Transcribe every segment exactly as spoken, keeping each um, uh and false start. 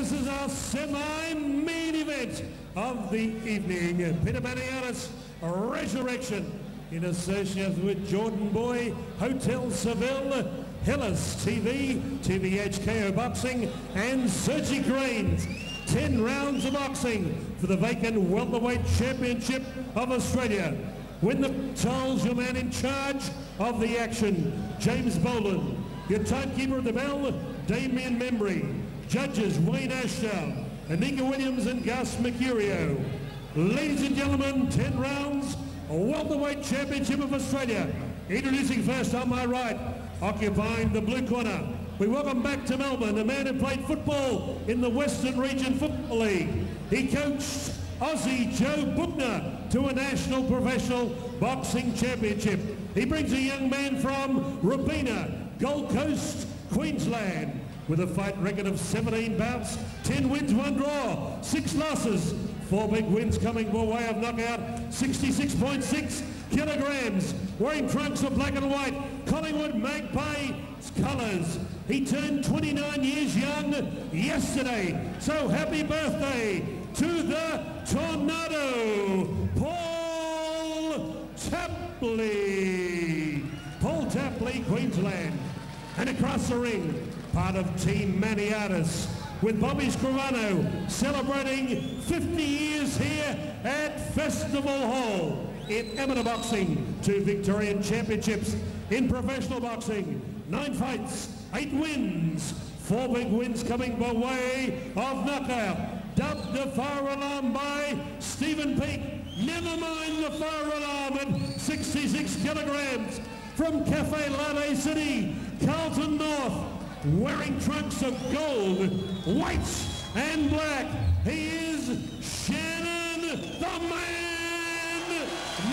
this is our semi-main event of the evening. Peter Maniatis, Resurrection, in association with Jordan Boy, Hotel Seville, Hillis T V, T V H K O Boxing, and Sergi Greens. Ten rounds of boxing for the vacant Welterweight Championship of Australia. When the tells your man in charge of the action, James Boland. Your timekeeper at the bell, Damien Membry. Judges, Wayne Ashdown, Anika Williams and Gus Mercurio. Ladies and gentlemen, ten rounds, Welterweight Championship of Australia. Introducing first on my right, occupying the blue corner, we welcome back to Melbourne a man who played football in the Western Region Football League. He coached Aussie Joe Buckner to a national professional boxing championship. He brings a young man from Robina, Gold Coast, Queensland, with a fight record of seventeen bouts, ten wins, one draw, six losses, four big wins coming by way of knockout, sixty-six point six kilograms, wearing trunks of black and white, Collingwood Magpie colours. He turned twenty-nine years young yesterday, so happy birthday to the Tornado, Paul Tapley. Paul Tapley, Queensland. And across the ring, part of Team Maniatis, with Bobby Scrivano celebrating fifty years here at Festival Hall. In amateur boxing, two Victorian championships. In professional boxing, nine fights, eight wins, four big wins coming by way of knockout. Dubbed the fire alarm by Stephen Peake. Never mind the fire alarm at sixty-six kilograms. From Cafe Latte City, Carlton North, wearing trunks of gold, white and black, he is Shannon the Man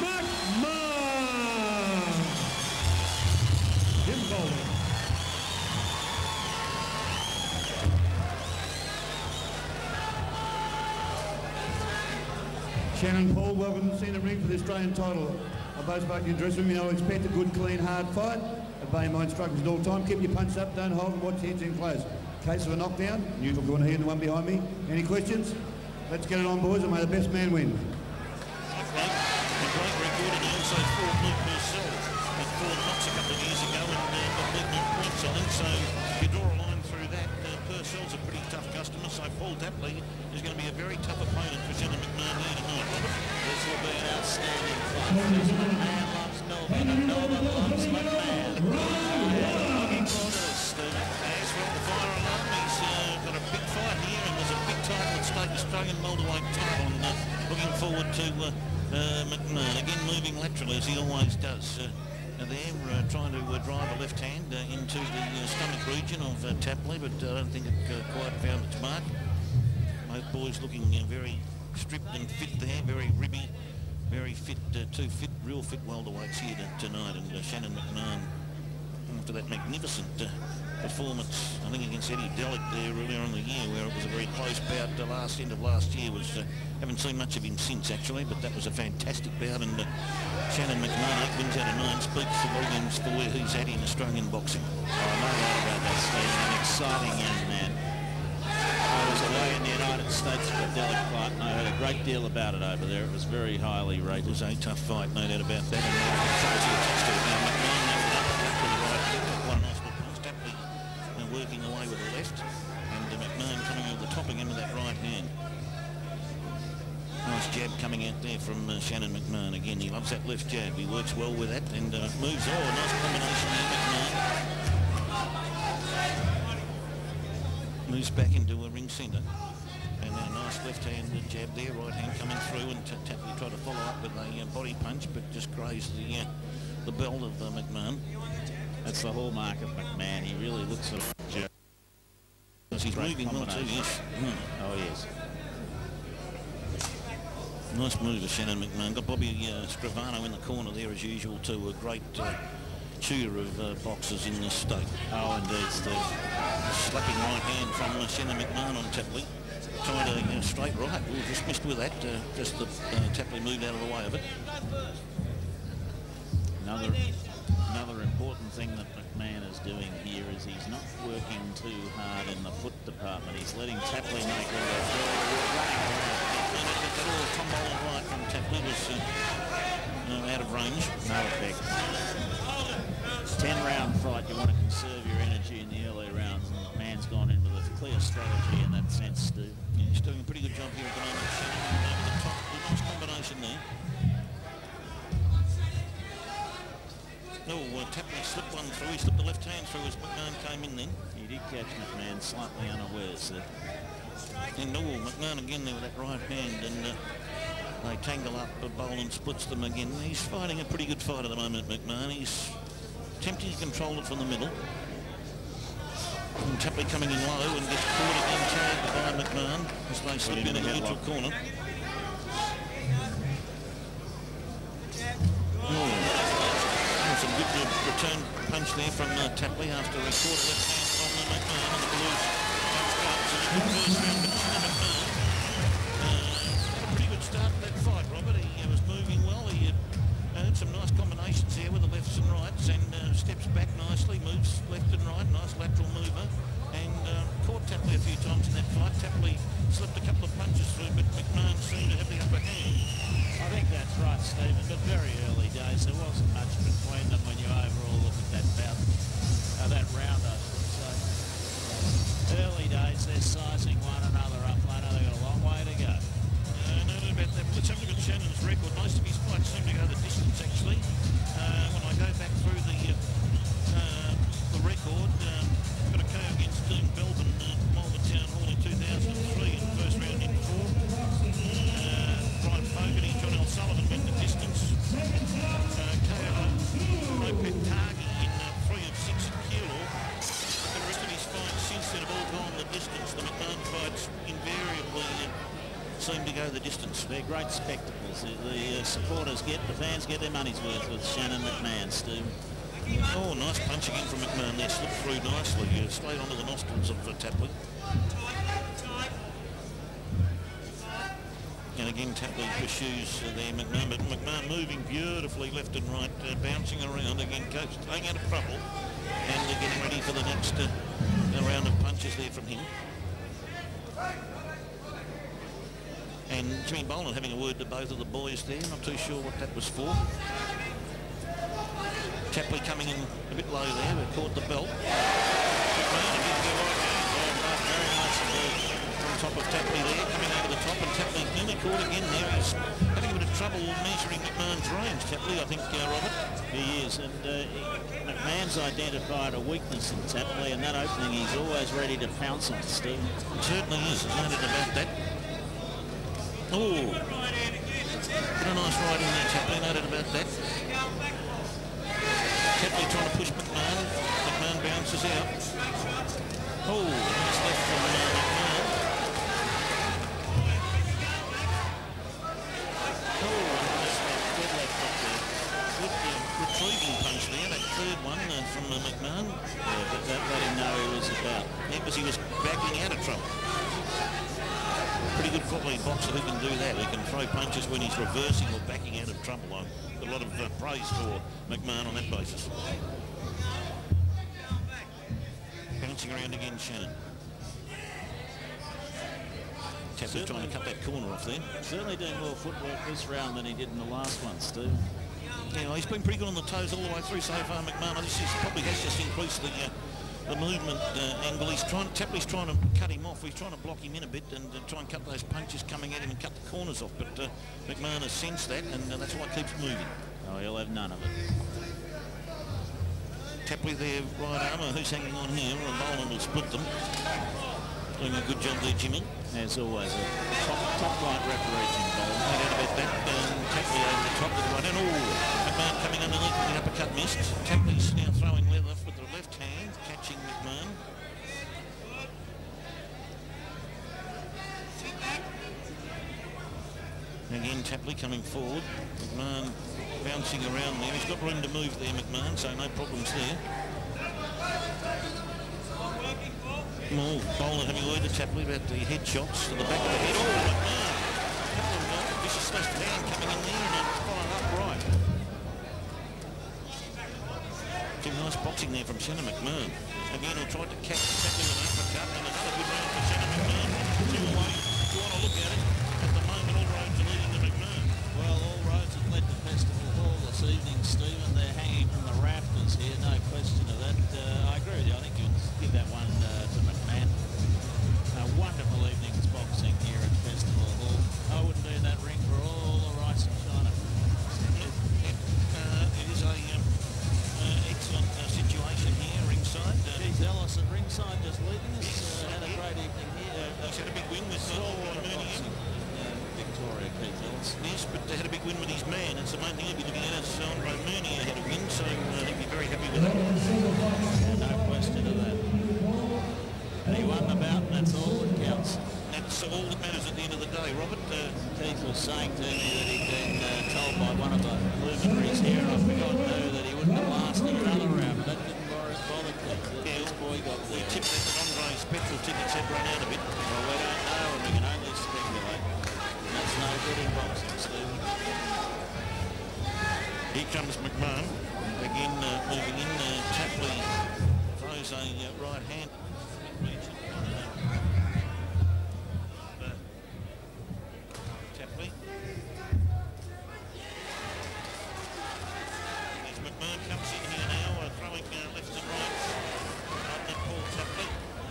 McMahon. Jim Bowling. Shannon, Paul, welcome to the ring for the Australian title. I both spoke to you in the dressing room. You know, I expect a good, clean, hard fight. Obey my instructions at all time. Keep your punch up, don't hold and watch your heads in close. Case of a knockdown, neutral corner here and the one behind me. Any questions? Let's get it on, boys, and may the best man win. A great, a great record, and he also fought Luke Purcell at four knocks a couple of years ago and uh, got beaten on points, I think. So if you draw a line through that, uh, Purcell's a pretty tough customer, so Paul Tapley is going to be a very tough opponent for Shannon McMahon here tonight, Robert. This will be an outstanding fight. McMahon loves Melbourne, and Melbourne loves McMahon. Looking forward to this, Stephen. As well, the fire alarm, he's uh, got a big fight here, and there's a big title at stake, Australian welterweight title, and uh, looking forward to uh, uh, McMahon, again moving laterally as he always does. Uh, there, uh, trying to uh, drive a left hand uh, into the uh, stomach region of uh, Tapley, but uh, I don't think it uh, quite found its mark. Both boys looking uh, very stripped and fit there, very ribby, very fit, uh, two fit, real fit welterweights here tonight, and uh, Shannon McMahon, after that magnificent uh, performance, I think against Eddie Delic there earlier in the year, where it was a very close bout. The last end of last year was, uh, haven't seen much of him since actually, but that was a fantastic bout, and uh, Shannon McMahon, eight wins out of nine, speaks for volumes for where he's at in Australian boxing. Oh, no doubt about that, Steve. An exciting young man. I was away in the United States for the Delic fight, and I heard a great deal about it over there. It was very highly rated. It was a tough fight, no doubt about that. And uh, shows you attached to it now. McMahon ended up with the right kick, quite a nice little punch. Tapley uh, working away with the left, and uh, McMahon coming over the top again with that right hand. Nice jab coming out there from uh, Shannon McMahon. Again, he loves that left jab. He works well with that and uh, moves. Oh, a nice combination there, McMahon. Moves back into a ring centre. And then a nice left-hand jab there, right hand coming through, and Tapley tried to follow up with a uh, body punch, but just grazed the uh, the belt of uh, McMahon. That's the hallmark of McMahon. He really looks at it. He's moving well too, yes. Mm. Oh, yes. Nice move of Shannon McMahon. Got Bobby uh, Scrivano in the corner there as usual too. A great uh, cheer of uh, boxers in this state. Oh, indeed, Steve. A slapping right hand from uh, Shannon McMahon on Tapley. Tried a uh, straight right. We just missed with that. Uh, just the uh, Tapley moved out of the way of it. Another, another important thing that McMahon is doing here is he's not working too hard in the foot department. He's letting Tapley make all the running around. And that, that all combo right from Tapley was uh, uh, out of range. No effect. ten round fight, you want to conserve your energy in the early rounds, and McMahon's gone in with a clear strategy in that sense, Steve. Yeah, he's doing a pretty good job here at the moment. Shannon over the top, a nice combination there. Oh, uh, Tapley slipped one through. He slipped the left hand through as McMahon came in then. He did catch McMahon slightly unawares there. And oh, McMahon again there with that right hand, and uh, they tangle up, but Boland splits them again. He's fighting a pretty good fight at the moment, McMahon. He's attempting to control it from the middle. And Tapley coming in low and gets caught again, tagged by McMahon as they slip in the neutral corner. Oh, some good uh, return punch there from uh, Tapley after a quarter left hand from uh, McMahon, and the Blues comes out to the good first round, but Shannon McMahon uh, had a pretty good start to that fight, Robert. He uh, was moving well. He uh, had some nice combinations there with the lefts and rights, and uh, steps back nicely, moves left and right, nice lateral mover, and uh, caught Tapley a few times in that fight. Tapley slipped a couple of punches through, but McMahon seemed to have the upper hand. I think that's right, Stephen, but very early days. There wasn't much between them when you overall look at that bout, uh, that round, I should say. Early days, they're sizing one another up. I know they've got a long way to go. Uh, no doubt about that. Let's have a look at Shannon's record. Most of his fights seem to go the distance, actually. Uh, when I go back through the uh, uh, the record, um, got a K O against Dean Melbourne, uh, Melbourne Town Hall in two thousand three in the first round in four. Uh, Brian Fogarty, John L. Sullivan went the distance. Uh, K O Ropet Targi in uh, three of six at Keilor. The rest of his fights since then have all gone the distance. The McMahon fights invariably uh, seem to go the distance. They're great spectacles. The, the uh, supporters get, the fans get their money's worth with Shannon McMahon, Stu. Oh, nice punch again from McMahon there, slipped through nicely, uh, straight onto the nostrils of uh, Tapley. And again, Tapley pursues uh, there, McMahon, but McMahon moving beautifully left and right, uh, bouncing around. Again, coach staying out of trouble, and uh, getting ready for the next uh, round of punches there from him. And Jimmy Boland having a word to both of the boys there, not too sure what that was for. Tapley coming in a bit low there, but caught the belt. McMahon again to go right hand. Oh, right, very nice uh, on top of Tapley there, coming over the top, and Tapley nearly caught again there. He's having a bit of trouble measuring McMahon's range, Tapley, I think, uh, Robert. He is, and uh, he, McMahon's identified a weakness in Tapley, and that opening he's always ready to pounce on, Steve. Certainly is, no doubt about that. Oh, put a nice right in there, Tapley, no doubt about that. Tapley trying to push McMahon. McMahon bounces out. Oh, nice left from uh, McMahon. Oh, nice left, good left up there. Good uh, retrieving punch there, that third one uh, from uh, McMahon. Yeah, but that let him know he was about. Yeah, because he was backing out of trouble. Pretty good quality boxer who can do that. He can throw punches when he's reversing or backing out of trouble. A lot of uh, praise for McMahon on that basis. Bouncing around again, Shannon. Tapley trying to cut that corner off there. Certainly doing more footwork this round than he did in the last one, Stu. Yeah, well, he's been pretty good on the toes all the way through so far, McMahon. I think he probably has just increased the uh, the movement uh, angle. He's trying, Tapley's trying to cut him off. He's trying to block him in a bit and uh, try and cut those punches coming at him and cut the corners off. But uh, McMahon has sensed that, and uh, that's why he keeps moving. Oh, he'll have none of it. Tapley there, right armour. Who's hanging on here? Well, Boland will split them. Doing a good job there, Jimmy. As always, a top, top flight referee, Jim Boland. No doubt about that. Um, Tapley over the top with the right hand. Oh, McMahon coming underneath with the uppercut missed. Tapley's now throwing leather with the left hand, catching McMahon. Again, Tapley coming forward. McMahon bouncing around there. He's got room to move there, McMahon, so no problems there. Oh, Boland having a word to Tapley about the headshots to the back of the head. Oh, McMahon! Tapley got a vicious left hand coming in there and then follow up right. Some nice boxing there from Shannon McMahon. Again, who tried to catch Tapley with an uppercut, and another good round for Shannon McMahon. Two away. If you want to look at it, at the moment, all roads are leading to McMahon. Well, all roads have led to Festival Hall this evening, Stephen. They're hanging from the rafters here, no question of that. Uh, I agree with you. I think you can give that one uh, to McMahon. A wonderful evening's boxing here at Festival Hall. I wouldn't do that ring for all the rice and China. Uh, it is a um, uh, excellent uh, situation here ringside. Uh, Keith Ellis at ringside just leading us. Uh, had a great evening here. Uh, he's had a big win with uh, boxing in uh, Victoria, Keith Ellis. Yes, but they had a big win with his man. It's the main thing he'll be looking at. Is Andre Mooney had a win, so uh, he'd be very happy with that. Yeah, no question of that. And he won the bout, and that's all that counts. That's all that matters at the end of the day, Robert. Uh, Keith was saying to me that he'd been uh, told by one of the luminaries here, I forgot who, that he wouldn't have lasted another round, but that didn't worry bother Keith. The yeah, little boy got we there. tipped that Andre's petrol tickets had run out a bit. Well, we don't know, and we can only speculate. And that's no good in boxing, Stephen. Here comes McMahon. Again, uh, moving in. Uh, Tapley throws a uh, right hand. Tapley. As McMahon comes in here now, uh, throwing uh, left and right on that Paul Tapley.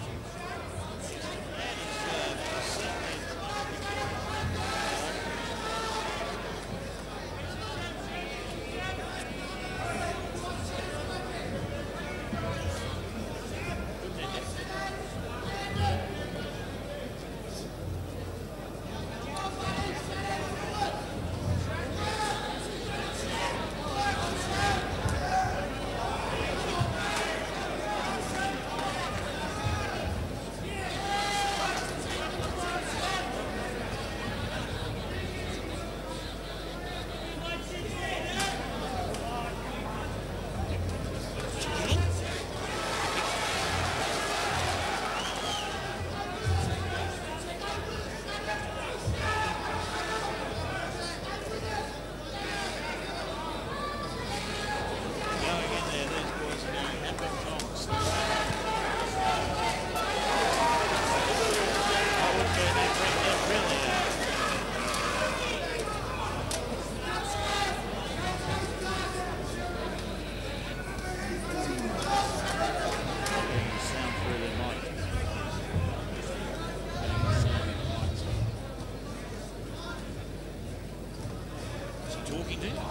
Talking to you.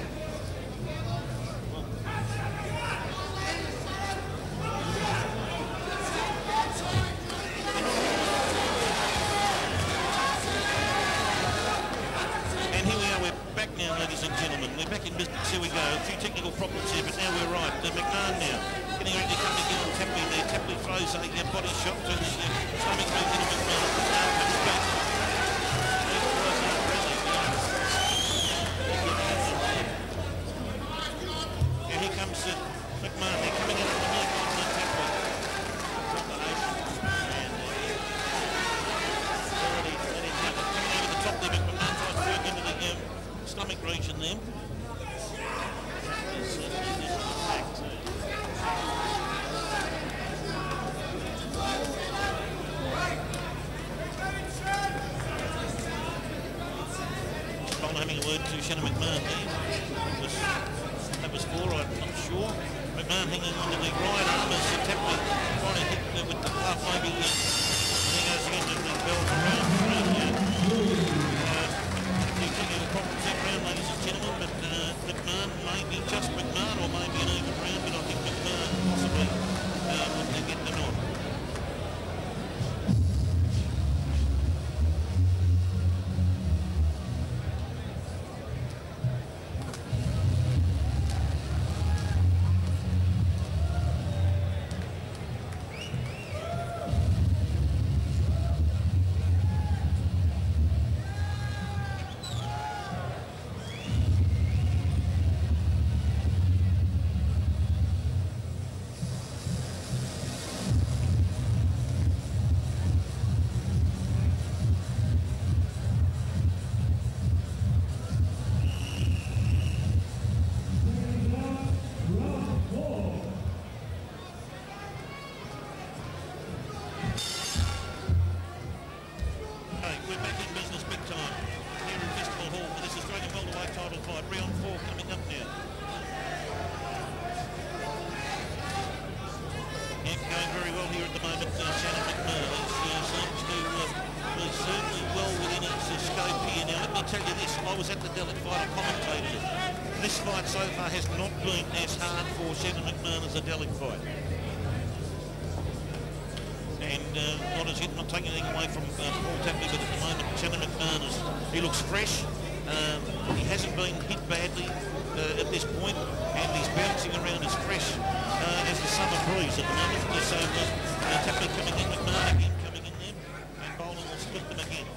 And here we are, we're back now, ladies and gentlemen. We're back in business. Here we go. A few technical problems here, but now we're right. Uh, McMahon now getting ready to come together on Tapley there. Tapley throws a uh, body shot to the uh, stomach move into McMahon. Now comes back. And here comes uh, McMahon. They're coming out of the neck on the Tapley. Combination. And uh, already let him have it. Coming over the top there, but McMahon tries to work into the um, stomach region there. Having a word to Shannon McMahon there. That was, that was four, I'm not sure. McMahon hanging onto the right arm as Tapley trying to hit uh, with the glove, maybe. Uh, there goes again to the bells around three. Uh, uh, you think of a competent round, ladies and gentlemen, but uh, McMahon, maybe just McMahon, or maybe an even round, but I think McMahon possibly uh, would uh, get the nod. this fight so far has not been as hard for Shannon McMahon as the Delic fight. And uh, not as yet, not taking anything away from uh, Paul Tapley, but at the moment, Shannon McMahon is, he looks fresh. Um, he hasn't been hit badly uh, at this point, and he's bouncing around as fresh uh, as the summer breeze at the moment. So uh, uh, Tapley coming in, McMahon again coming in there, and Boland will split them again.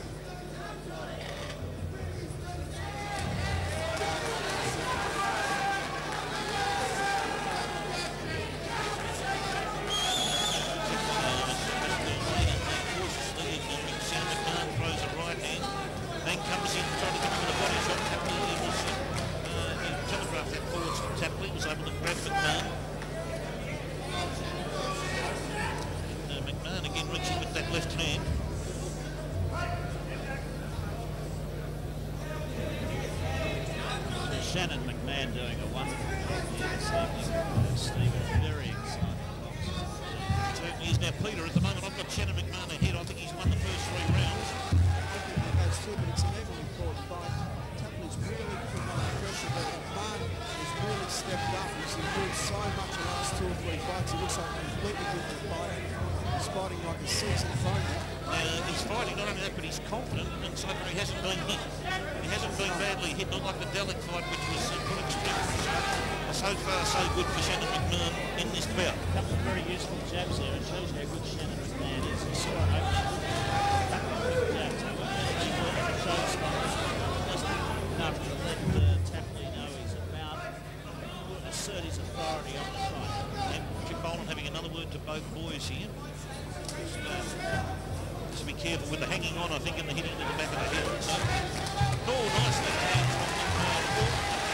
Shannon McMahon doing a wonderful job here this evening. Uh, Steve, very exciting. Certainly is. Now, Peter, at the moment, I've got Shannon McMahon ahead. I think he's won the first three rounds. I think he has too, but it's an evenly fought fight. Tapley's really put on the pressure, but McMahon has really stepped up. He's improved so much in the last two or three fights. He looks like a completely different fighter. He's fighting like a seasoned pro now. Uh, he's fighting not only that, but he's confident, and so far he hasn't been hit. He hasn't been badly hit, not like the Delic fight, which was uh, put extreme pressure. So far, so good for Shannon McMahon in this bout. A couple of very useful jabs there. It shows how good Shannon McMahon is. He saw an opening. Jabs. He shows just enough to let uh, Tapley know he's about to assert his authority on the fight. And Chip Boland having another word to both boys here. Just, uh, to be careful with the hanging on, I think, and the hitting to the back of the head. So, oh, nice left hand from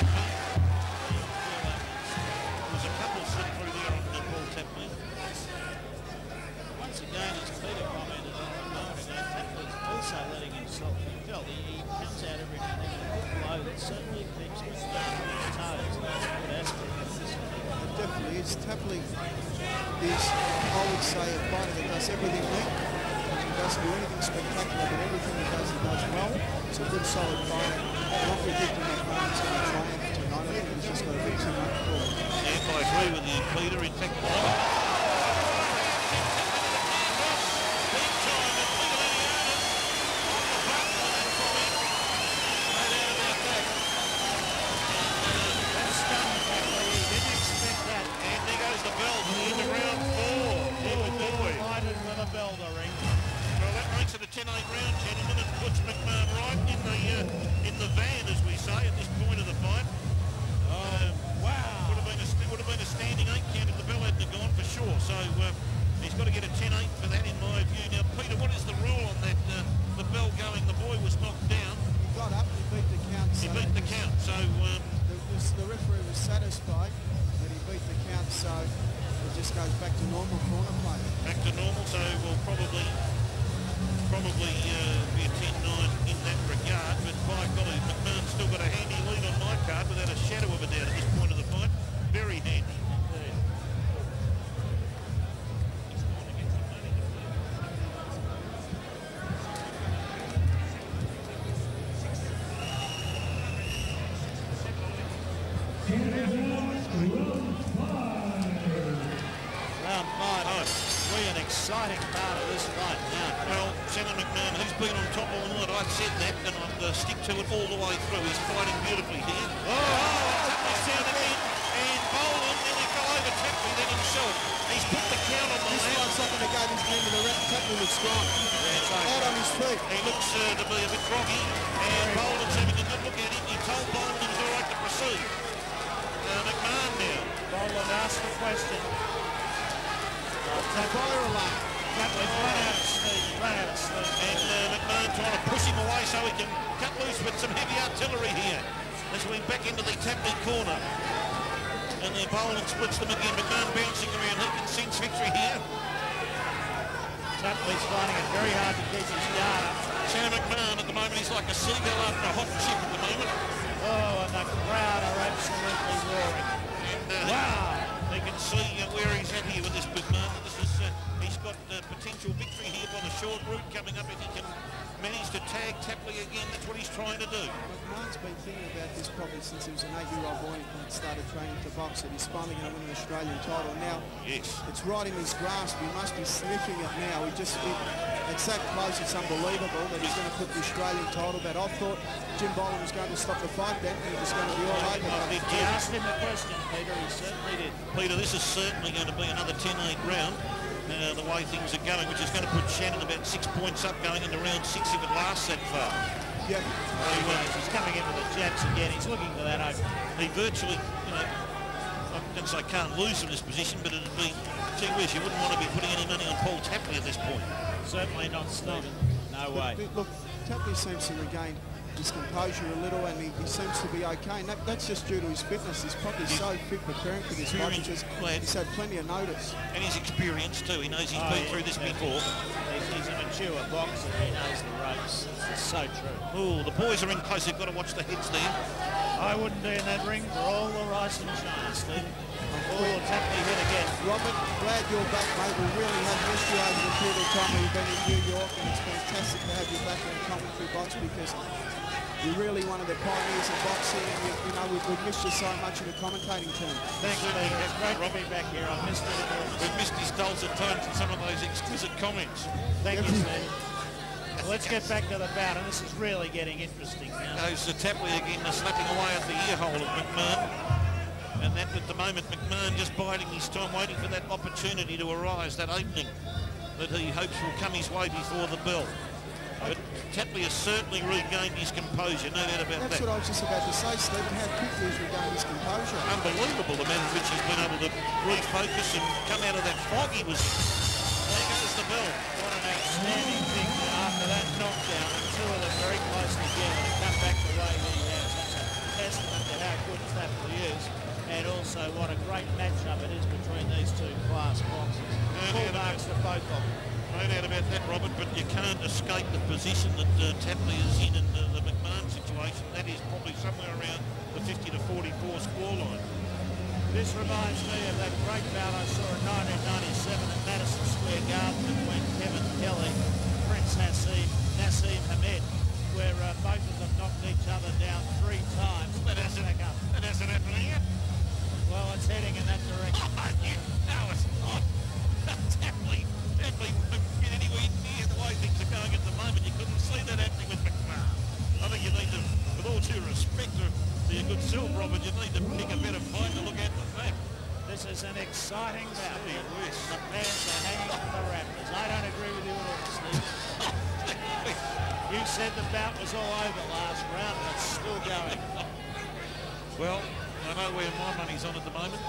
There was a couple slipped through there on the Paul Tapley. Once again, as Peter commented on a moment ago, Tapley's also letting himself be felt. He, he comes out every now and then with a blow that certainly keeps McMahon on his toes. That's a good aspect of this. It definitely is. Tapley is, I would say, a fighter that does everything right. He doesn't do anything spectacular, but everything he does, he does well. It's a good, solid fighter. Not predicting McMahon's going to triumph tonight. I think he's just got a bit too much for him. Yeah, I agree with you, Peter. In fact, ten eight round, gentlemen, and puts McMahon right in the uh, in the van, as we say, at this point of the fight. Oh, uh, wow! Would have been a would have been a standing eight count if the bell hadn't gone for sure. So uh, he's got to get a ten eight for that, in my view. Now, Peter, what is the rule on that? Uh, the bell going, the boy was knocked down. He got up, he beat the count. He so beat the count, so um, the, the referee was satisfied that he beat the count, so it just goes back to normal corner play. Back to normal, so we'll probably. Probably uh, be a ten nine in that regard, but by golly, McMahon's still got a handy lead on my card without a shadow of a doubt at this point of the fight. Very handy. Round five. Oh, really an exciting part of this fight now. Well, Shannon McMahon, who's been on top all night, I've said that, and I'll uh, stick to it all the way through. He's fighting beautifully here. Oh, oh Tapley's down again, and Boland nearly fell over Tapley then himself. He's put the count on the This land. fight's not going to go this game, but the rep Tapley looks gone. Yeah, so Out on his feet. He looks uh, to be a bit groggy, and Boland's having a good look at him. He told Boland he was all right to proceed. Uh, McMahon now. Boland asked the question. Fire alarm. Tapley's run out of steam, run out of steam. And uh, McMahon trying to push him away so he can cut loose with some heavy artillery here. As we back into the Tapley corner. And then Boland splits them again. McMahon bouncing around. He can sense victory here. Tapley's finding it very hard to keep his guard up. Shannon McMahon at the moment, he's like a seagull after a hot chip at the moment. Oh, and the crowd are absolutely roaring. And uh, Wow! he can see uh, where he's at here with this McMahon. This is, uh, he's got uh, potential victory here by the short route coming up if he can manage to tag Tapley again. That's what he's trying to do. McMahon's been thinking about this probably since he was an eight-year-old boy and started training to box, that he's finally going to win an Australian title. Now, yes, it's right in his grasp. He must be sniffing it now. He just, it, it's that close, it's unbelievable that he's going to put the Australian title back. I thought Jim Boland was going to stop the fight then, and he was going to be all over. Did you ask him the question, Peter? He certainly did. Peter, this is certainly going to be another ten eight round. Uh, the way things are going, which is going to put Shannon about six points up going into round six if it lasts that far. Yeah. Well, he was. He's coming into the jabs again. He's looking for that open. He virtually, you know, I can say can't lose in this position, but it'd be, gee whiz, you wouldn't want to be putting any money on Paul Tapley at this point. Certainly not Stephen. No way. Look, look, Tapley seems to regain his composure a little, and he, he seems to be okay. And that, that's just due to his fitness. He's probably so fit preparing for this fight because he's had plenty of notice. And his experience too. He knows he's oh, been yeah, through this yeah. before. He's, he's a mature boxer. He knows the ropes. It's so true. Oh, the boys are in close. They've got to watch the heads there. I wouldn't be in that ring for all the rice and shine, Steve. Oh, Tapley hit again. Robert, glad you're back, mate. We really have missed you over the period of time we've been in New York, and it's fantastic to have you back in the commentary box because you're really one of the pioneers of boxing, and you, you know, we've, we've missed you so much in the commentating term. Thanks, Steve. It's great to be back here. I've missed it enormously. We've missed his dulcet tones and some of those exquisite comments. Thank you, Steve. Well, let's get back to the bout, and this is really getting interesting now. Goes to Tapley again, slapping away at the ear hole of McMahon. And that at the moment, McMahon just biding his time, waiting for that opportunity to arise, that opening that he hopes will come his way before the bell. But Tapley has certainly regained his composure, no doubt about That's that. what I was just about to say, Stephen, how quickly he's regained his composure. Unbelievable the manner in which he's been able to refocus and come out of that fog he was. There goes the bell. What an outstanding thing after that knockdown, and two of them very close together to come back the way he has. That's a testament to how good Tapley is, and also what a great matchup it is between these two class boxers. Full marks for both of them. No doubt about that, Robert, but you can't escape the position that uh, Tapley is in in uh, the McMahon situation. That is probably somewhere around the fifty to forty-four scoreline. This reminds me of that great bout I saw in nineteen ninety-seven at Madison Square Garden between Kevin Kelly and Prince Nassim, Nassim Hamed, where uh, both of them knocked each other down three times. That hasn't, that hasn't happened yet. Well, it's heading in that direction. Oh, yeah. No, it's not. Tapley, Tapley won't get anywhere near the way things are going at the moment. You couldn't see that happening with McMahon. I think you need to, with all due respect to be a good silver, Robert, you need to pick a better fight to look at the fact. This is an exciting bout. Gee whiz. The fans are hanging on the Raptors. I don't agree with you at all, Steve. You said the bout was all over last round, and it's still going. Well, I know where my money's on at the moment.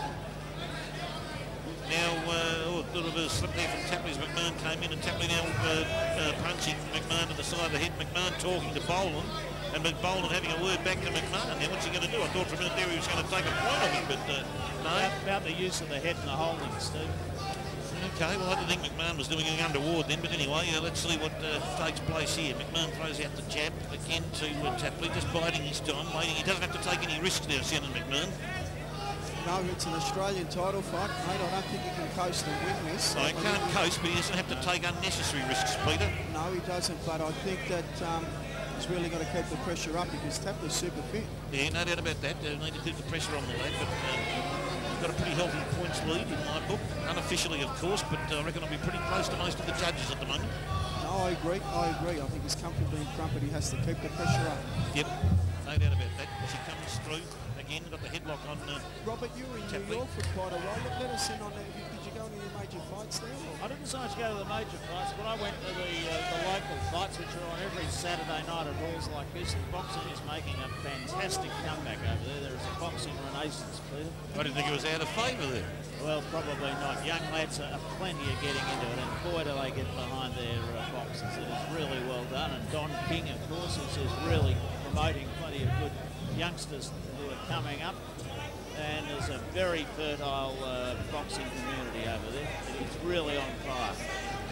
Now, uh, oh, a little bit of slip there from Tapley as McMahon came in, and Tapley now uh, uh, punching McMahon to the side of the head. McMahon talking to Boland, and Boland having a word back to McMahon. Now, what's he going to do? I thought for a minute there he was going to take a point of him, but uh, no. About, about the use of the head and the holding, Steve. Okay, well, I didn't think McMahon was doing anything untoward then, but anyway, uh, let's see what uh, takes place here. McMahon throws out the jab again to uh, Tapley, just biding his time, waiting. He doesn't have to take any risks now, Shannon McMahon. No, it's an Australian title fight, mate. I don't think he can coast and win this. No, he can't coast, but he doesn't have to take unnecessary risks, Peter. No, he doesn't, but I think that um, he's really got to keep the pressure up because Tapley's super fit. Yeah, no doubt about that. They need to keep the pressure on the lad, but uh, he's got a pretty healthy points lead in my book. Unofficially, of course, but uh, I reckon I'll be pretty close to most of the judges at the moment. No, I agree. I agree. I think he's comfortably in front, but he has to keep the pressure up. Yep, no doubt about that. As he comes through again, got the headlock on. Uh, Robert, you were in Tapley. New York for quite a while. Let, let us in on that. Did you go to any major fights there? Or? I didn't so much go to the major fights, but I went to the, uh, the local fights, which are on every Saturday night at halls like this. And boxing is making a fantastic comeback over there. There is a boxing renaissance, Peter. I didn't think it was out of favour there. Well, probably not. Young lads are plenty of getting into it, and boy, do they get behind their uh, boxes. It is really well done, and Don King, of course, is, is really promoting plenty of good youngsters who are coming up. And there's a very fertile uh, boxing community over there. It is really on fire.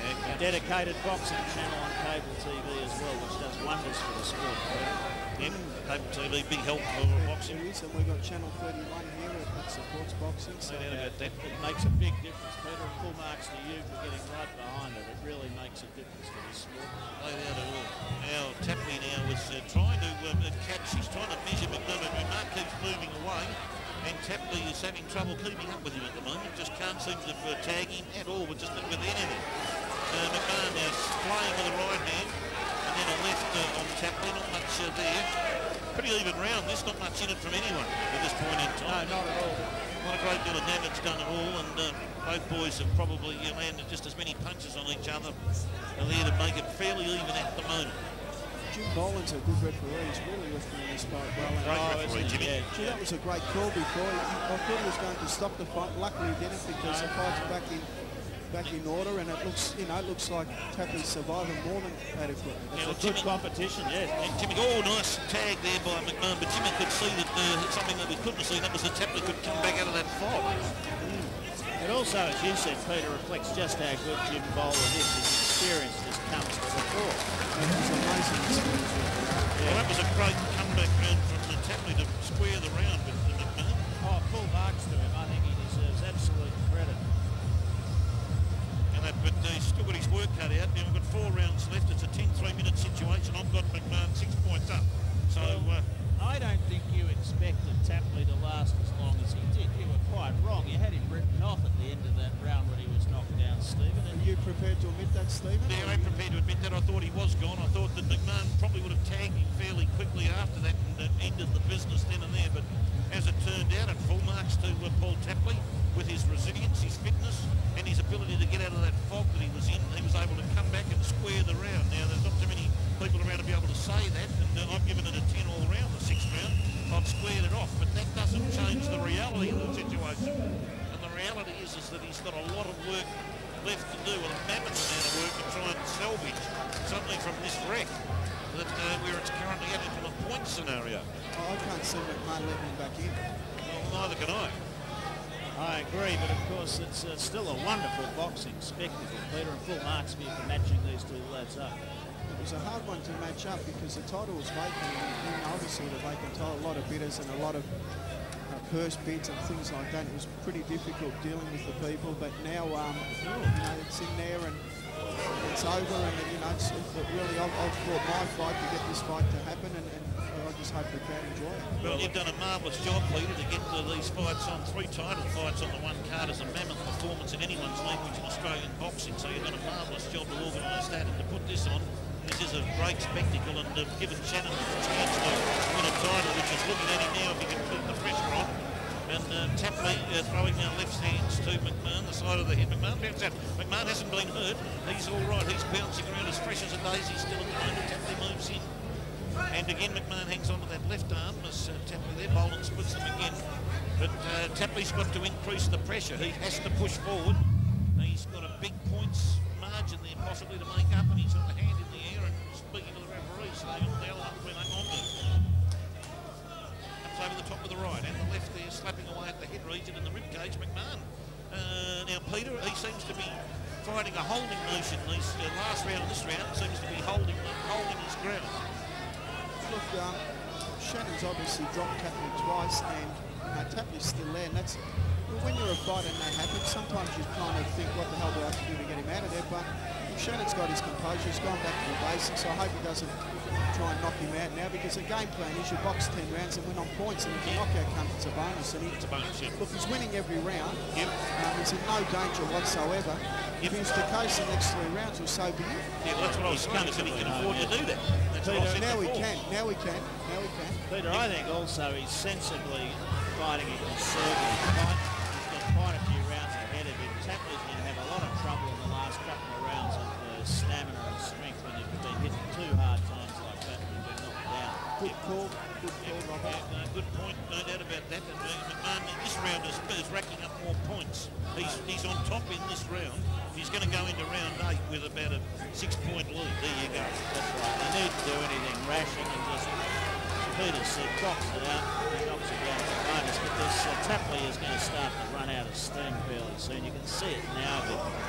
Yeah, A dedicated boxing channel on cable T V as well, which does wonders for the sport. Yep, cable T V, big help for boxing. There is, and we've got Channel thirty-one here that supports boxing. So No doubt about that. It makes a big difference, Peter, and full marks to you for getting right behind it. It really makes a difference for the sport. No doubt at all. Now, Tapley now is uh, trying to um, catch, he's trying to measure McMahon. McMahon keeps moving away, and Tapley is having trouble keeping up with him at the moment. Just can't seem to uh, tag him at all, with just with anything. Uh, McMahon now playing with a right hand, and then a left uh, on Tapley, not much uh, there. Pretty even round, there's not much in it from anyone at this point in time. No, not at all. Not a great deal of damage done at all, and uh, both boys have probably uh, landed just as many punches on each other, and there to make it fairly even at the moment. Jim Boland's a good referee. He's really refereeing this fight well. And Great oh, referee, Jimmy. Yeah, gee, that was a great call before. I thought he was going to stop the fight. Luckily, he didn't, because the fight's back in back in order, and it looks, you know, it looks like Tapley's surviving more than adequate. Now, It's a good competition, yes. And Jimmy, oh, nice tag there by McMahon, but Jimmy could see that uh, something that we couldn't see, that was that Tapley could come back out of that fog. It also, as you said, Peter, reflects just how good Jim Boland is. His experience just comes to the fore. It's amazing experience. Well, that was a great comeback round from uh, Tapley to square the round with uh, McMahon. Oh, full marks to him. I think he deserves absolute credit. And that, but uh, he's still got his work cut out. Now we've got four rounds left. It's a ten three-minute situation. I've got McMahon six points up. So uh, I don't think you expected Tapley to last as long as he did. You were quite wrong. You had him written off at the end of that round when he was knocked down, Stephen. Are you prepared to admit that, Stephen? yeah, I'm prepared to admit that. I thought he was gone. I thought that McMahon probably would have tagged him fairly quickly after that and uh, ended the business then and there. But as it turned out, at full marks to uh, Paul Tapley, with his resilience, his fitness, and his ability to get out of that fog that he was in, he was able to come back and square the round. Now, there's not too many people around to be able to say that, and uh, I've given it a ten all round, the sixth round. I've squared it off, but that doesn't change the reality of the situation. And the reality is, is that he's got a lot of work left to do, a mammoth amount of work to try and salvage something from this wreck, that uh, where it's currently at into a point scenario. Oh, I can't see McMahon letting him back in. Well, neither can I. I agree, but of course it's uh, still a wonderful boxing spectacle, Peter, and full marks for you for matching these two lads up. It was a hard one to match up because the title was vacant, and you know, obviously the vacant title, a lot of bidders and a lot of uh, purse bids and things like that. It was pretty difficult dealing with the people, but now um, you know, it's in there and it's over, and you know, it's, it really I've, I've fought my fight to get this fight to happen, and, and I just hope the crowd enjoy it. Well, you've done a marvellous job, Peter, to get uh, these fights on, three title fights on the one card as a mammoth performance in anyone's language in Australian boxing. So you've done a marvellous job to organise that and to put this on. This is a great spectacle, and uh, given Shannon a chance to win a title, which is looking at him now if he can keep the pressure on. And uh, Tapley uh, throwing down left hands to McMahon, the side of the head. McMahon bounces out. McMahon hasn't been hurt. He's all right. He's bouncing around as fresh as a daisy still at the moment. Tapley moves in. And again, McMahon hangs on to that left arm as uh, Tapley there. Boland splits them again. But uh, Tapley's got to increase the pressure. He has to push forward. He's got a big points margin there possibly to make up, and he's got the hand in the air and speaking to the referee, so they've got the element between hang on to. Comes over the top of the right and the left there, slapping away at the head region and the rib cage. McMahon. Uh, now Peter, he seems to be fighting a holding motion. These uh, last round of this round seems to be holding holding his ground. Look, um, Shannon's obviously dropped Tapley twice, and you know, Tapley's still there, and that's well, when you're a fighter and that happens, sometimes you kind of think, what the hell do I have to do to get him out of there? But Shannon's got his composure. He's gone back to the basics. So I hope he doesn't try and knock him out now, because the game plan is you box ten rounds and win on points, and if the knockout comes, it's a bonus. And he, It's a bonus, yeah. look, he's winning every round. Yep. Um, he's in no danger whatsoever. If he was to case the next three rounds, or so be it. Yeah, well, that's what I was saying. He said he can afford to do that. That's what I said Now we before. can. Now we can. Now we can. Peter, I think also he's sensibly fighting a conservative fight. He's got quite a few rounds ahead of him. Tapley's going to have a lot of trouble in the last couple of rounds of uh, stamina and strength when you've been hit two hard times like that and you've been knocked down. Good call. Good call, Robert. Yeah, no, good point, no doubt about that. And uh, McMahon, this round is, is racking up more points. He's, he's on top in this round. He's going to go into round eight with about a six-point lead. There you go. That's right. They need to do anything rashing and just, Peter said, box it out. He knocks it down to bonus. But this uh, Tapley is going to start to run out of steam fairly soon. You can see it now. But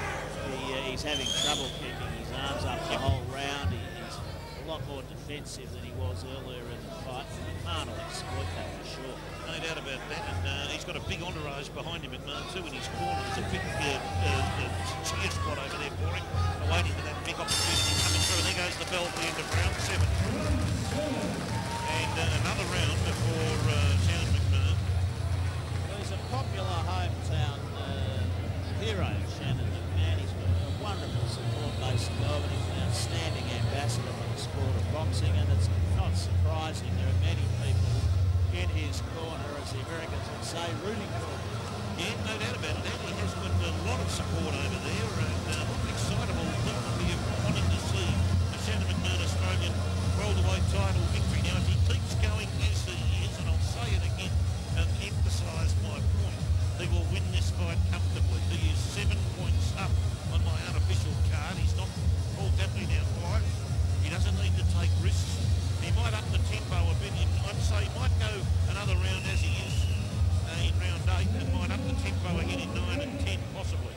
he, uh, he's having trouble keeping his arms up the whole round. He, he's a lot more defensive than he was earlier in the fight. McMahon will exploit that for sure. No doubt about that, and uh, he's got a big entourage behind him, McMahon, too, in his corner. There's a big uh, uh, uh, cheer squad over there for him, waiting for that big opportunity coming through. And there goes the bell at the end of round seven. And uh, another round for uh, Shannon McMahon. Well, he's a popular hometown uh, hero, Shannon McMahon. He's got a wonderful support base in Melbourne. He's an outstanding ambassador for the sport of boxing, and it's not surprising there are many people in his corner, as the Americans would say, rooting for him. Yeah, no doubt about it. And he has got a lot of support over there, and uh, what an excitable thing to be wanting to see a Shannon McMahon Australian welterweight title victory. Now, if he keeps going as he is, and I'll say it again and emphasise my point, he will win this fight comfortably. He is seven points up on my unofficial card. He's not Paul Tapley now five. He doesn't need to take risks. He might up the tempo a bit. I'd say he might go another round as he is uh, in round eight, and might up the tempo again in nine and ten possibly.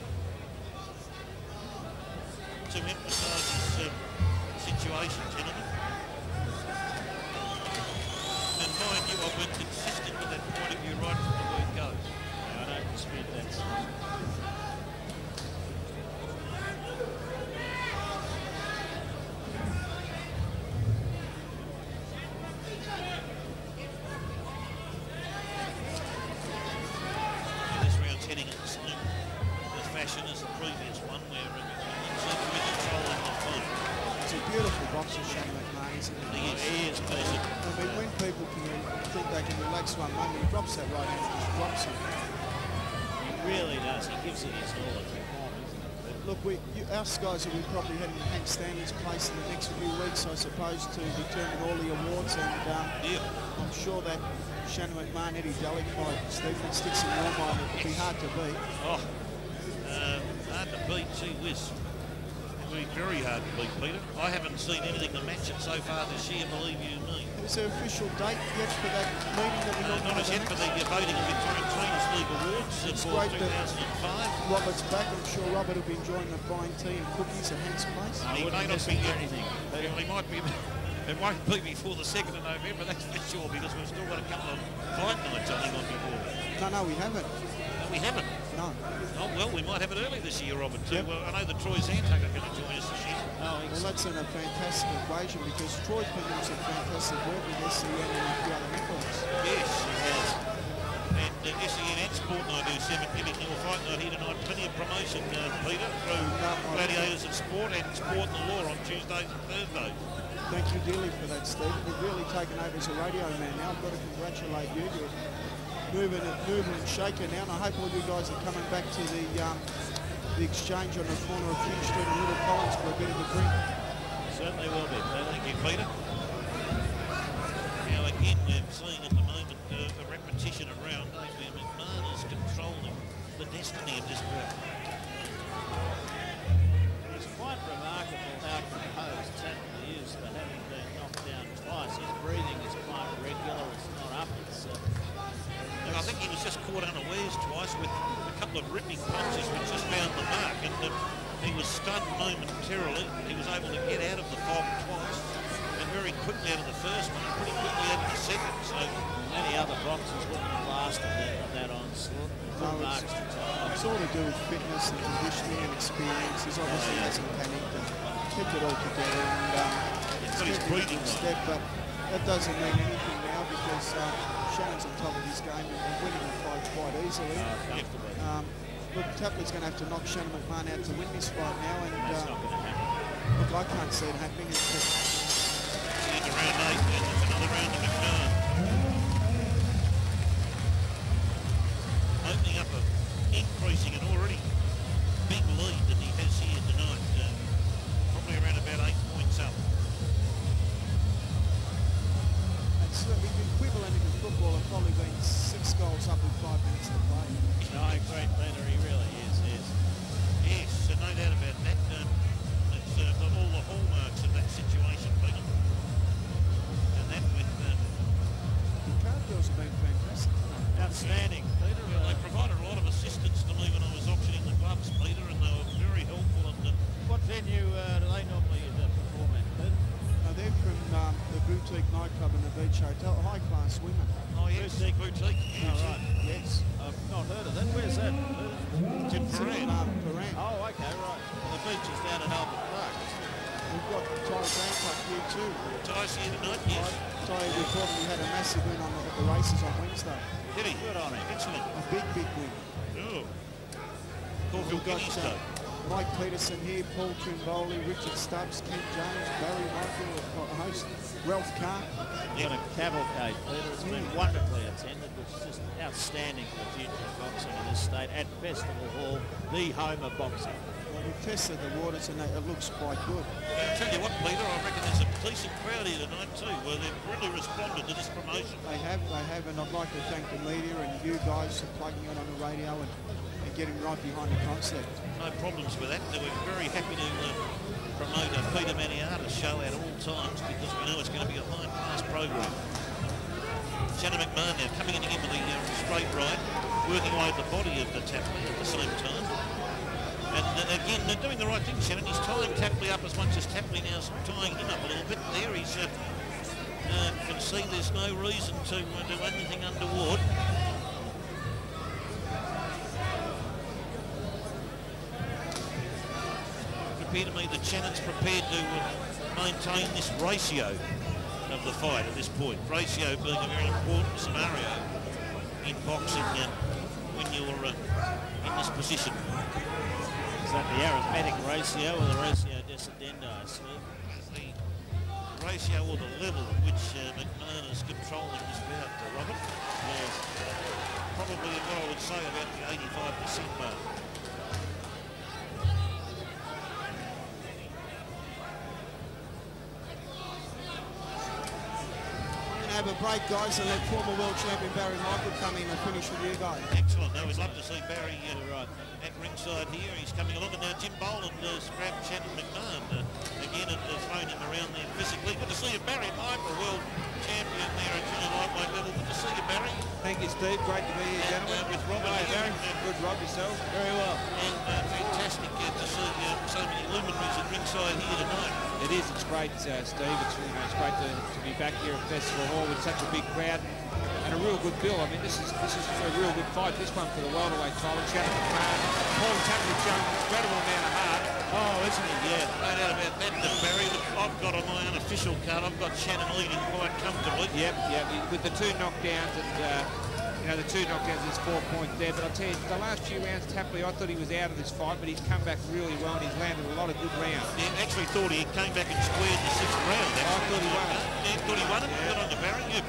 To emphasise his uh, situation, gentlemen. And mind you, I've been consistent with that point of view right from the word go. Yeah, I don't dispute that. Fashion as the previous one, where uh, seems to be controlling the fight. He's a beautiful boxer, Shannon McMahon, isn't he? He is. He is. I mean, when people can think they can relax one moment, he drops that right hand and just drops it. He really does. He gives it his all at the moment, isn't it? Look, we, you, our guys will be probably heading to Hank Stanley's place in the next few weeks, I suppose, to determine all the awards, and um, yeah. I'm sure that Shannon McMahon, Eddie Daly fight, Stephen, sticks in your mind. It'll be hard to beat. Oh. Uh, hard to beat, gee whiz. It'll be very hard to beat, Peter. I haven't seen anything to match it so far this year, believe you me. Is there an official date yet for that meeting that we uh, got? Not as yet for the uh, voting of Victorian Trainers League Awards uh, for two thousand five. Robert's back. I'm sure Robert will be enjoying the fine tea and cookies at Hank's place. Uh, he may not be anything. Uh, he might be. It won't be before the second of November, that's for sure, because we've still got a couple of fight nights, I think, on before. No, no, we haven't. No, we haven't. No. Oh, well, we might have it early this year, Robert, too. Yep. Well, I know that Troy Zantucker can join us this year. Oh, well, that's in a fantastic equation, because Troy's been doing some fantastic work with S C N and a few other networks. Yes, he has. And uh, S C N and Sport nine two seven giving you a fight night here tonight. Plenty of promotion, uh, Peter, through No, Gladiators of Sport and Sport and the Law on Tuesdays and Thursdays. Thank you dearly for that, Steve. You've really taken over as a radio man now. I've got to congratulate you. You're moving and moving and shaking now, and I hope all you guys are coming back to the um, the exchange on the corner of King Street and Little Collins for a bit of a drink. Certainly will be. Thank you, Peter. Now again, we're seeing at the moment uh, a repetition of round eight where McMahon is controlling the destiny of this round. It's quite remarkable how composed Tapley is for having been knocked down twice. His breathing is quite regular. It's not up. It's. Uh, And I think he was just caught unawares twice with a couple of ripping punches which just found the mark, and uh, he was stunned momentarily. He was able to get out of the fog twice and very quickly out of the first one and pretty quickly out of the second. So many other boxers wouldn't have lasted that, that onslaught. No, Marks it's, to time. it's all to do with fitness and conditioning and experience. He obviously hasn't panicked and kept it all together. And, um, he's got his breathing step, but that doesn't mean anything now, because uh, Shannon's on top of his game and winning the fight quite easily. Uh, um, look, Tapley's going to have to knock Shannon McMahon out to win this fight now, and That's uh, not going to happen. look, I can't see it happening. It's just, into round eight, and there's another round of McMahon. Opening up a increasing an already big lead that he has here tonight. Uh, probably around about eight points up. it's uh, equivalent in football have probably been six goals up in five minutes to play. No, I agree, Peter. He really is. Yes. Yes, so no doubt about that. Um, it's uh, got all the hallmarks of that situation, Peter. And that with... Um, The card girls have been fantastic. Outstanding, Peter. well, they provided a lot of assistance to me when I was auctioning the gloves, Peter, and they were very helpful Boutique nightclub in the beach hotel. High-class swimmer. Oh, yes, boutique. Boutique. Oh, right. Yes. I've not heard of that. Where's that? Tim Paran. Um, Paran. Oh, okay, right. Well, the beach is down at Albert Park. We've got Ty Grandpuck here too. Ty's here tonight, yes. Ty, we thought he had a massive win on the, the races on Wednesday. Did he? Good on him. Excellent. A big, big win. Oh. We've Caulfield got Guineas uh, Day. Mike Peterson here, Paul Trimboldi, Richard Stubbs, Ken Jones, Barry Michael, a host, Ralph Carr. What a cavalcade, Peter. It's been wonderfully attended. It's just outstanding for the future of boxing in this state at Festival Hall, the home of boxing. Well, we've tested the waters and it looks quite good. I'll tell you what, Peter, I reckon there's a decent crowd here tonight too, where they've really responded to this promotion. They have, they have, and I'd like to thank the media and you guys for plugging it on the radio and, and getting right behind the concept. No problems with that. We're very happy to uh, promote a Peter Maniata's show at all times because we know it's going to be a high-class program. Shannon McMahon now coming in again with the uh, straight right, working away at the body of the Tapley at the same time. And uh, again, they're doing the right thing, Shannon. He's tying Tapley up as much as Tapley now is tying him up a little bit. There he's uh, uh, can see there's no reason to uh, do anything untoward. Appear to me that Shannon's prepared to uh, maintain this ratio of the fight at this point. Ratio being a very important scenario in boxing uh, when you're uh, in this position. Is that the arithmetic ratio or the ratio descendendi, Steve? The ratio or the level at which uh, McMahon is controlling this bout, uh, Robert. Yes. Probably what I would say about the eighty-five percent mark. Have a break, guys, and let former world champion Barry Michael come in and finish with you guys. Excellent. Now we'd love to see Barry uh, right at ringside here. He's coming along, and now Jim Boland has uh, grabbed Shannon McMahon uh, again and uh, thrown him around there physically. Good to see you, Barry Michael, world champion there at junior lightweight level. Good to see you, Barry. Thank you, Steve. Great to be here, And, gentlemen. uh, with Robert Hi, here. Barry. Uh, Good, Rob, yourself. Very well. And uh, fantastic uh, to see uh, so many luminaries at ringside here tonight. It is. It's great, uh, Steve. It's, you know, it's great to, to be back here at Festival Hall with such a big crowd and a real good bill. I mean, this is this is a real good fight. This one for the welterweight title. Shannon McMahon, Paul Tapley showing an incredible amount of heart. Oh, isn't he? Yeah, no doubt about that, uh, Barry. Look, I've got on my unofficial card, I've got Shannon leading quite comfortably. Yep, yep. With the two knockdowns and. Uh, You know, the two knockdowns, there's four points there. But I'll tell you, the last few rounds, Tapley, I thought he was out of this fight, but he's come back really well and he's landed a lot of good rounds. Yeah, actually thought he came back and squared the sixth round. I thought he won it. Yeah, thought he won it. Yeah. Good on the Barry. Yeah.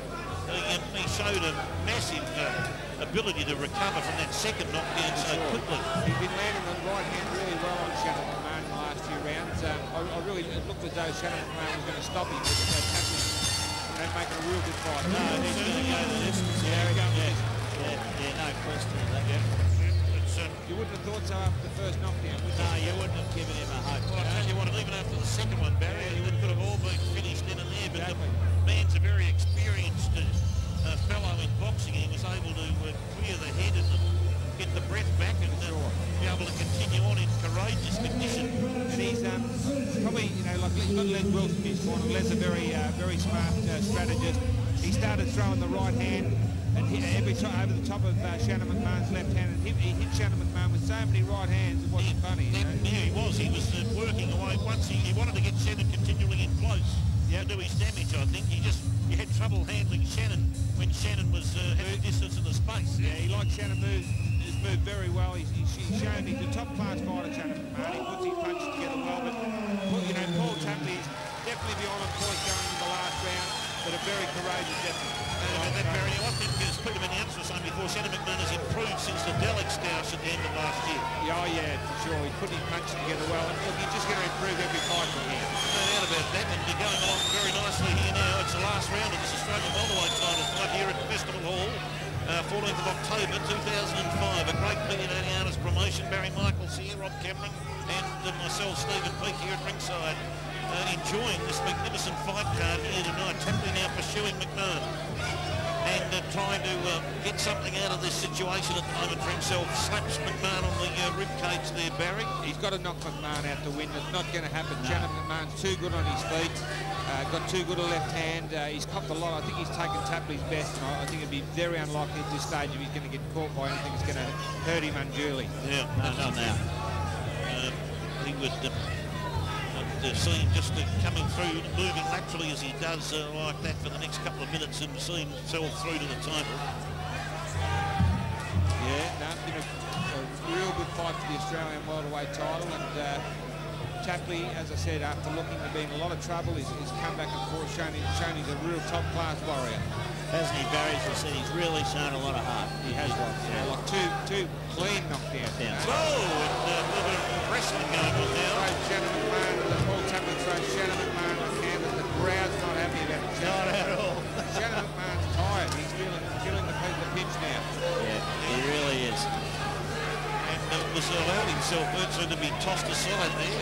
Uh, he showed a massive uh, ability to recover from that second knockdown so Sure. quickly. He's been landing the right hand really well on Shannon McMahon in the last few rounds. Um, I, I really, it looked as though Shannon McMahon was going to stop him, but uh, Tapley, you know, making a real good fight. No, he's going to go the distance. Yeah, he's going yeah. the Yeah, yeah, no question of that. Yeah. It's, um, You wouldn't have thought so after the first knockdown, would you? No, you wouldn't have given him a hope. well, I tell you what, even after the second one, Barry, Yeah, it could have all been finished then and there. But Exactly. the man's a very experienced uh, uh, fellow in boxing. He was able to uh, clear the head and the, get the breath back and uh, be able to continue on in courageous condition. And he's um, probably, you know, like you've got Les Wilson in his corner. Les a very, uh, very smart uh, strategist. He started throwing the right hand and hit every time over the top of uh, Shannon McMahon's left hand, and he, he hit Shannon McMahon with so many right hands. It wasn't funny. You know? Yeah, he was. He was uh, working away. Once he, he wanted to get Shannon continually in close to do his damage. I think he just he had trouble handling Shannon when Shannon was uh, had the distance and the space. Yeah, he likes Shannon move. He's moved very well. He's, he's, he's shown he's a top class fighter, Shannon McMahon. He puts his punches together well, but you know, Paul Tapley is definitely beyond a point going into the last round, but a very courageous effort. Uh, that Barry, I think as Peter Maniata's was saying before, Shannon McMahon has improved since the Dalek stoush at the end of last year. Yeah, oh yeah, for sure. He's putting his punches together well, and look, he's just going to improve every fight from here. No doubt about that, and you're going along very nicely here now. It's the last round of this Australian welterweight title fight here at Festival Hall, uh, fourteenth of October two thousand five. A great Peter Maniata's promotion. Barry Michaels here, Rob Cameron, and uh, myself, Stephen Peake, here at ringside, uh, enjoying this magnificent fight card here tonight. Tapley now pursuing McMahon and uh, trying to uh, get something out of this situation at the moment for himself. Slaps McMahon on the uh, rib cage there, Barry. He's got to knock McMahon out to win. It's not going to happen. No. Shannon McMahon's too good on his feet. Uh, got too good a left hand. Uh, he's copped a lot. I think he's taken Tapley's best, and I, I think it'd be very unlikely at this stage if he's going to get caught by anything that's going to hurt him unduly. Yeah, no, no, no. Uh, he would uh, uh, see him just uh, coming through, moving laterally as he does uh, like that for the next couple of minutes and see himself through to the title. Yeah, no, you know, a real good fight for the Australian welterweight title, and uh, Tapley, as I said, after looking to be in a lot of trouble, he's, he's come back and forth, shown, shown he's a real top-class warrior. Hasn't he, Barry? As I said, he's really shown a lot of heart. He has, like, yeah, like two two clean knockdowns. Yeah. Oh, and uh, a little bit of wrestling going on now. Throws Shannon McMahon, the Paul Tapley throws Shannon McMahon on the canvas. The crowd's not happy about it. Not at all. Shannon McMahon's tired. He's feeling, feeling the, the pinch now. Yeah, he really is. And uh, was allowed himself virtually to be tossed aside there.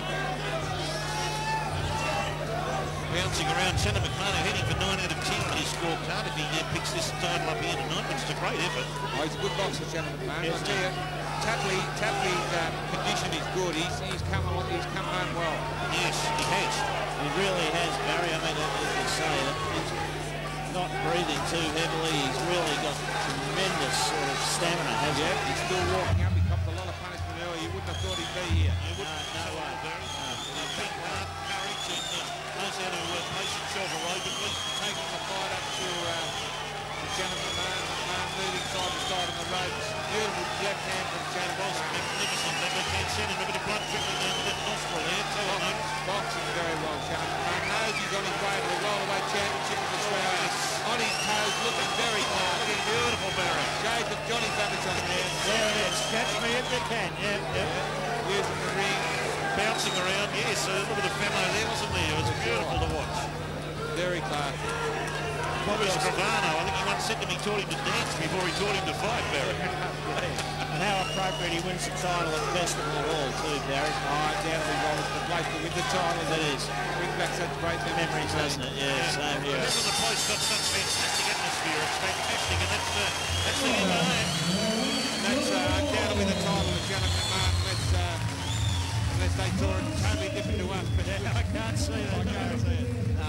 Bouncing around, Shannon McMahon heading for nine out of ten on his scorecard if he uh, picks this title up here tonight, which is a great effort. Oh, he's a good boxer, Shannon McMahon. I'll tell you, Tapley, Tapley's uh, condition is good. He's, he's, come on, he's come home well. Yes, he has. He really has, Barry. I mean, as you say, he's not breathing too heavily. He's really got tremendous sort of stamina, hasn't Yeah, he? he's still walking up. He copped a lot of punishment earlier. You wouldn't have thought he'd be here. You wouldn't No, no way. Barry. He's big heart, courage, and uh, knows how to uh, place himself aerobically. Taking the fight up to, uh, to Shannon McMahon. McMahon moving side to side on the ropes. Beautiful left hand from Shannon Was McMahon. magnificent. They can't send him a bit of blood dripping down the left nostril there. Tell him, mate. Boxing very well, Shannon McMahon. Knows he's on his way to the welterweight championship of Australia. On his toes, looking very classy. Looking beautiful, Barry. Shades of Johnny Savage on there. There it is. Catch me if you can. Yep, yep. Using the ring. Bouncing around, yes, a little bit of femo there, wasn't there? It was beautiful to watch. Very classy. Bobby Scrivano, I think he once said to me he taught him to dance before he taught him to fight, Barry. And how appropriate he wins the title at Festival Hall too, Barry. Oh, undoubtedly well, it's the place to win the title. It is. Brings back such great Memories, doesn't it? Yeah, Yeah. same here. This is the place got such fantastic atmosphere. It's fantastic, and that's, uh, that's the end of that. That's uh, undoubtedly the title of Shannon McMahon, unless, uh, unless they saw it totally different to us. But I can't see that. I can't see it. No.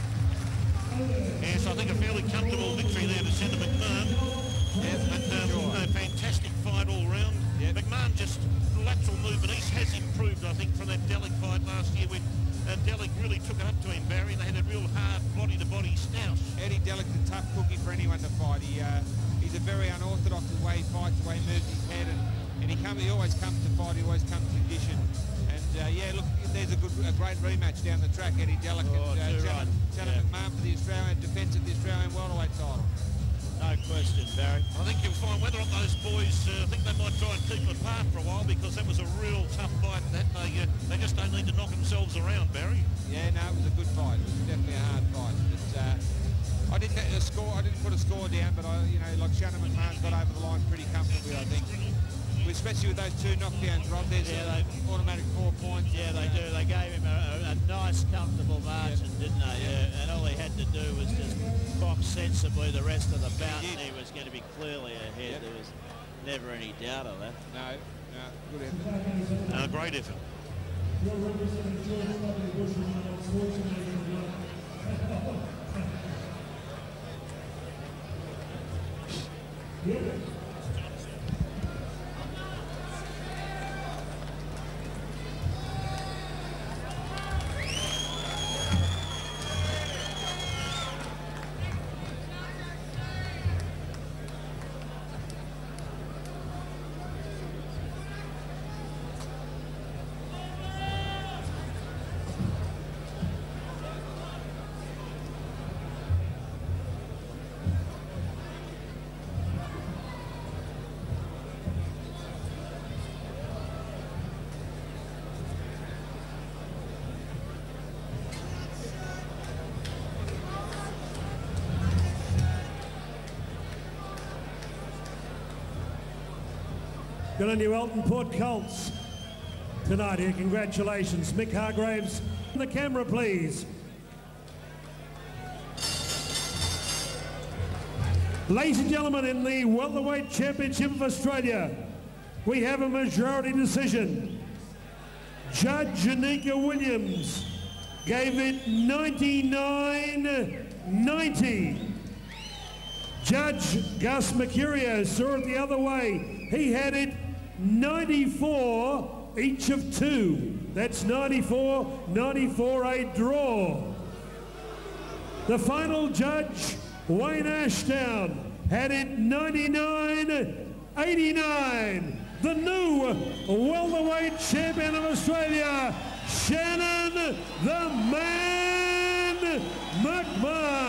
Yes, I think a fairly comfortable victory there to Shannon McMahon. Yes, But um, sure. a fantastic fight all round. Yep. McMahon just lateral movement. He has improved, I think, from that Delic fight last year when uh, Delic really took it up to him, Barry. They had a real hard body-to-body stoush. Eddie Delic's a tough cookie for anyone to fight. He, uh, he's a very unorthodox the way he fights, the way he moves his head, and, and he, come, he always comes to fight, he always comes conditioned. And uh, yeah, look, there's a good, a great rematch down the track, Eddie Delic Oh, and uh, too Shannon, right. Shannon Yeah. McMahon for the Australian defence of the Australian welterweight title. No question, Barry. I think you'll find whether or not those boys, uh, I think they might try and keep them apart for a while because that was a real tough fight. That they, uh, they just don't need to knock themselves around, Barry. Yeah, no, it was a good fight. It was definitely a hard fight. But uh, I didn't get a score. I didn't put a score down, but I, you know, like Shannon McMahon got over the line pretty comfortably, I think. Especially with those two knockdowns, Rob. There's Yeah, an they- automatic four points. Yeah, they Uh, do. They gave him a, a, a nice, comfortable margin, didn't they? Yeah. And all he had to do was just box sensibly the rest of the bout, and he was going to be clearly ahead. Yep. There was never any doubt of that. No, no, good effort. Uh, great effort. Good on you, Elton Port Colts. Tonight here, congratulations. Mick Hargraves, the camera, please. Ladies and gentlemen, in the Welterweight Championship of Australia, we have a majority decision. Judge Janika Williams gave it ninety-nine ninety. Judge Gus Mercurio saw it the other way. He had it ninety-four each of two. That's ninety-four ninety-four, a draw. The final judge, Wayne Ashdown, had it ninety-nine eighty-nine. The new welterweight champion of Australia, Shannon the Man McMahon.